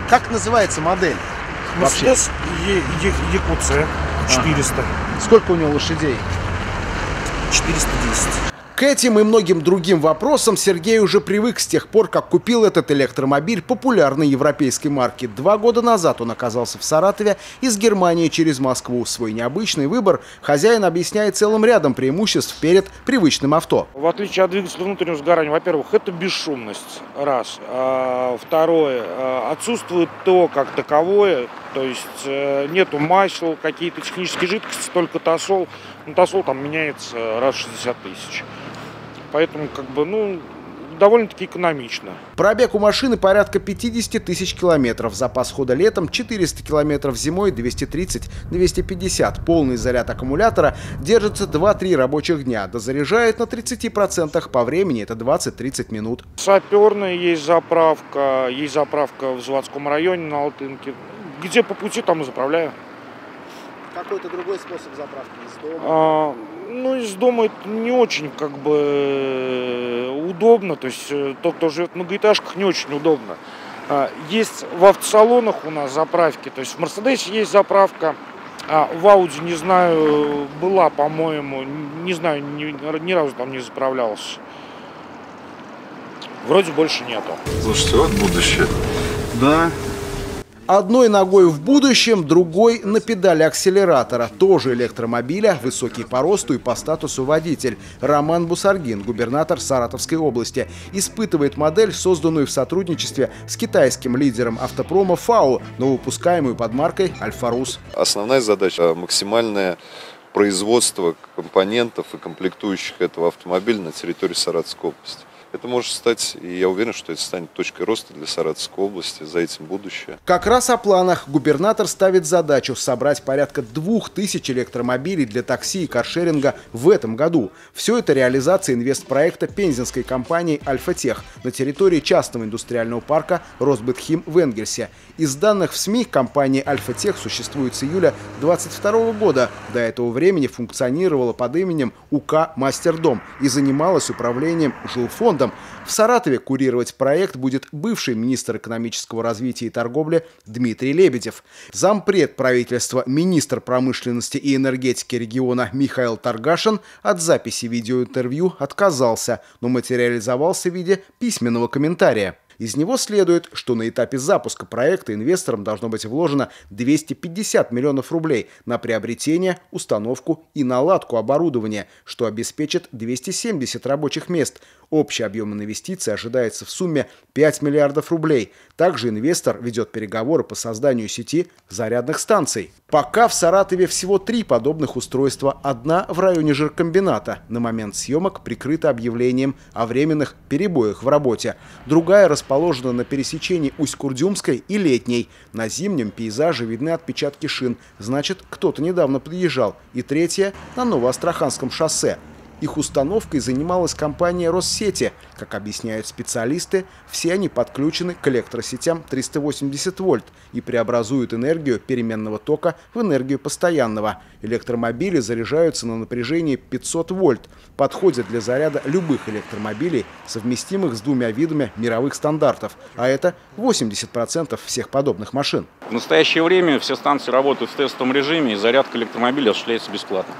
Как называется модель? Вообще? Mercedes EQC 400. Сколько у него лошадей? 410. К этим и многим другим вопросам Сергей уже привык с тех пор, как купил этот электромобиль популярной европейской марки. 2 года назад он оказался в Саратове из Германии через Москву. Свой необычный выбор хозяин объясняет целым рядом преимуществ перед привычным авто. В отличие от двигателя внутреннего сгорания, во-первых, это бесшумность, раз. Второе, отсутствует ТО как таковое, то есть нету масел, какие-то технические жидкости, только тосол. Но тосол там меняется раз в 60 тысяч. Поэтому, довольно-таки экономично. Пробег у машины порядка 50 тысяч километров. Запас хода летом 400 километров, зимой 230-250. Полный заряд аккумулятора держится 2-3 рабочих дня. Дозаряжает на 30%. По времени это 20-30 минут. Саперная есть заправка в заводском районе на Алтынке. Где по пути, там и заправляю. Какой-то другой способ заправки из дома? Из дома это не очень удобно. То есть тот, кто живет в многоэтажках, не очень удобно. Есть в автосалонах у нас заправки. То есть в Мерседесе есть заправка. В Ауди, не знаю, была, по-моему, не знаю, ни разу там не заправлялась. Вроде больше нету. Слушайте, вот будущее. Да. Одной ногой в будущем, другой на педали акселератора. Тоже электромобиля, высокий по росту и по статусу водитель. Роман Бусаргин, губернатор Саратовской области, испытывает модель, созданную в сотрудничестве с китайским лидером автопрома ФАО, но выпускаемую под маркой «Альфа-Рус». Основная задача – максимальное производство компонентов и комплектующих этого автомобиля на территории Саратовской области. Это может стать, и я уверен, что это станет точкой роста для Саратовской области, за этим будущее. Как раз о планах. Губернатор ставит задачу собрать порядка 2000 электромобилей для такси и каршеринга в этом году. Все это реализация инвестпроекта пензенской компании «Альфа-Тех» на территории частного индустриального парка «Росбытхим» в Энгельсе. Из данных в СМИ компания «Альфа-Тех» существует с июля 2022 года. До этого времени функционировала под именем УК «Мастердом» и занималась управлением жилфондом. В Саратове курировать проект будет бывший министр экономического развития и торговли Дмитрий Лебедев. Зампред правительства, министр промышленности и энергетики региона Михаил Таргашин от записи видеоинтервью отказался, но материализовался в виде письменного комментария. Из него следует, что на этапе запуска проекта инвесторам должно быть вложено 250 миллионов рублей на приобретение, установку и наладку оборудования, что обеспечит 270 рабочих мест. Общий объем инвестиций ожидается в сумме 5 миллиардов рублей. Также инвестор ведет переговоры по созданию сети зарядных станций. Пока в Саратове всего 3 подобных устройства. Одна в районе жиркомбината. На момент съемок прикрыта объявлением о временных перебоях в работе. Другая расположена на пересечении Усть-Курдюмской и Летней. На зимнем пейзаже видны отпечатки шин. Значит, кто-то недавно подъезжал. И третья на Новоастраханском шоссе. Их установкой занималась компания «Россети». Как объясняют специалисты, все они подключены к электросетям 380 вольт и преобразуют энергию переменного тока в энергию постоянного. Электромобили заряжаются на напряжении 500 вольт. Подходят для заряда любых электромобилей, совместимых с 2 видами мировых стандартов. А это 80% всех подобных машин. В настоящее время все станции работают в тестовом режиме, и зарядка электромобиля осуществляется бесплатно.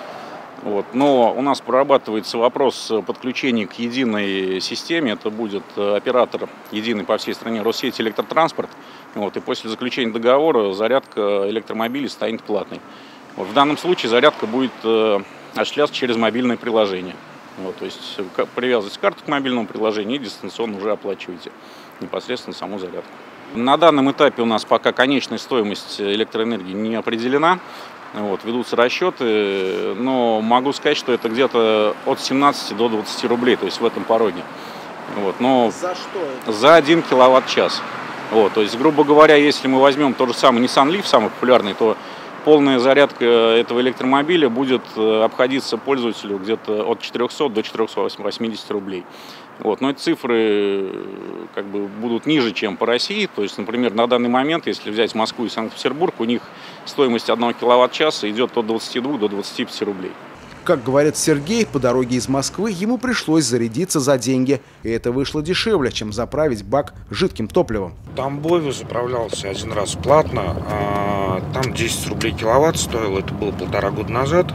Но у нас прорабатывается вопрос подключения к единой системе. Это будет оператор единый по всей стране Россети Электротранспорт. И после заключения договора зарядка электромобилей станет платной. В данном случае зарядка будет осуществляться через мобильное приложение. То есть привязываете карту к мобильному приложению и дистанционно уже оплачиваете непосредственно саму зарядку. На данном этапе у нас пока конечная стоимость электроэнергии не определена. Ведутся расчеты, но могу сказать, что это где-то от 17 до 20 рублей, то есть в этом пороге. Но за что это? За 1 киловатт-час. То есть, грубо говоря, если мы возьмем тот же самый Nissan Leaf, самый популярный, то полная зарядка этого электромобиля будет обходиться пользователю где-то от 400 до 480 рублей. Но эти цифры будут ниже, чем по России. То есть, например, на данный момент, если взять Москву и Санкт-Петербург, у них стоимость 1 киловатт-часа идет от 22 до 25 рублей. Как говорит Сергей, по дороге из Москвы ему пришлось зарядиться за деньги. И это вышло дешевле, чем заправить бак жидким топливом. В Тамбове заправлялся один раз платно. Там 10 рублей киловатт стоило. Это было 1,5 года назад.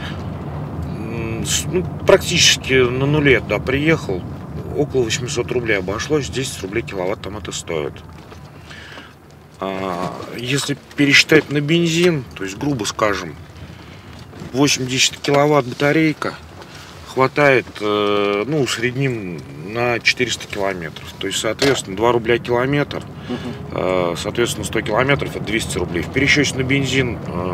Практически на нуле туда приехал. Около 800 рублей обошлось. 10 рублей киловатт там это стоит. Если пересчитать на бензин, то есть, грубо скажем, 80 киловатт батарейка хватает, в среднем на 400 километров. То есть, соответственно, 2 рубля километр, соответственно, 100 километров это 200 рублей. В пересчете на бензин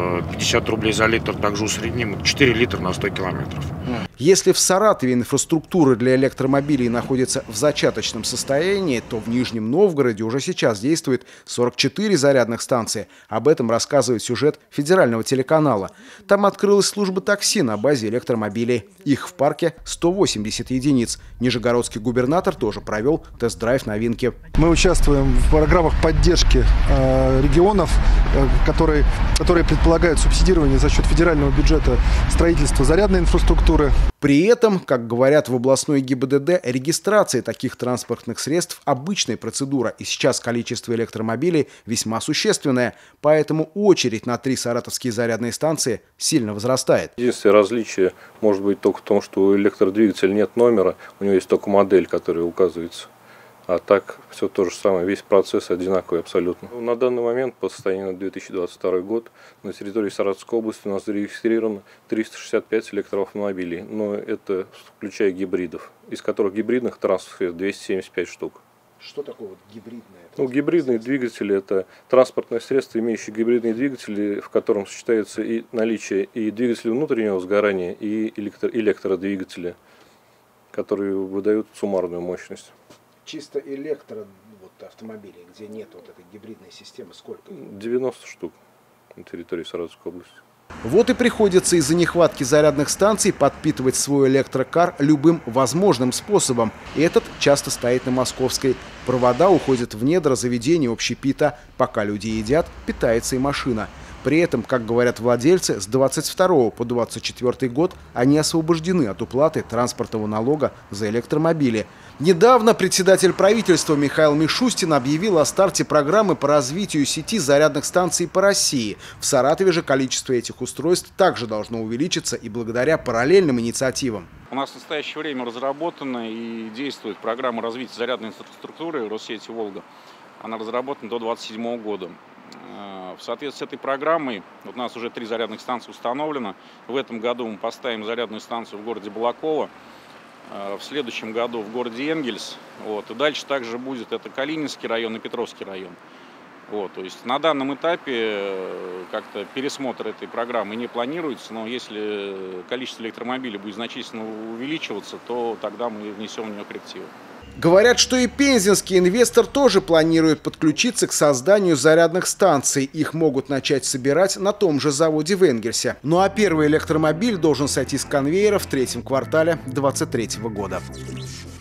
50 рублей за литр, также усредним, 4 литра на 100 километров. Если в Саратове инфраструктура для электромобилей находится в зачаточном состоянии, то в Нижнем Новгороде уже сейчас действует 44 зарядных станции. Об этом рассказывает сюжет федерального телеканала. Там открылась служба такси на базе электромобилей. Их в парке 180 единиц. Нижегородский губернатор тоже провел тест-драйв новинки. Мы участвуем в программах поддержки регионов, которые предполагают субсидирование за счет федерального бюджета строительства зарядной инфраструктуры. При этом, как говорят в областной ГИБДД, регистрация таких транспортных средств – обычная процедура, и сейчас количество электромобилей весьма существенное, поэтому очередь на 3 саратовские зарядные станции сильно возрастает. Единственное различие может быть только в том, что у электродвигателя нет номера, у него есть только модель, которая указывается. А так все то же самое, весь процесс одинаковый абсолютно. На данный момент, по состоянию на 2022 год, на территории Саратовской области у нас зарегистрировано 365 электроавтомобилей, но это включая гибридов, из которых гибридных транспортных 275 штук. Что такое гибридное? Гибридные двигатели – это транспортное средство, имеющее гибридные двигатели, в котором сочетается и наличие и двигателя внутреннего сгорания, и электродвигателя, которые выдают суммарную мощность. Чисто автомобилей, где нет этой гибридной системы, сколько? 90 штук на территории Саратовской области. Вот и приходится из-за нехватки зарядных станций подпитывать свой электрокар любым возможным способом. И этот часто стоит на Московской. Провода уходят в недра заведения общепита. Пока люди едят, питается и машина. При этом, как говорят владельцы, с 22 по 24 год они освобождены от уплаты транспортного налога за электромобили. Недавно председатель правительства Михаил Мишустин объявил о старте программы по развитию сети зарядных станций по России. В Саратове же количество этих устройств также должно увеличиться и благодаря параллельным инициативам. У нас в настоящее время разработана и действует программа развития зарядной инфраструктуры Россети Волга. Она разработана до 2027 года. В соответствии с этой программой у нас уже 3 зарядных станции установлено. В этом году мы поставим зарядную станцию в городе Балаково, в следующем году в городе Энгельс. И дальше также будет это Калининский район и Петровский район. То есть на данном этапе как-то пересмотр этой программы не планируется, но если количество электромобилей будет значительно увеличиваться, то тогда мы внесем в нее коррективы. Говорят, что и пензенский инвестор тоже планирует подключиться к созданию зарядных станций. Их могут начать собирать на том же заводе в Энгельсе. Ну а первый электромобиль должен сойти с конвейера в 3-м квартале 2023 года.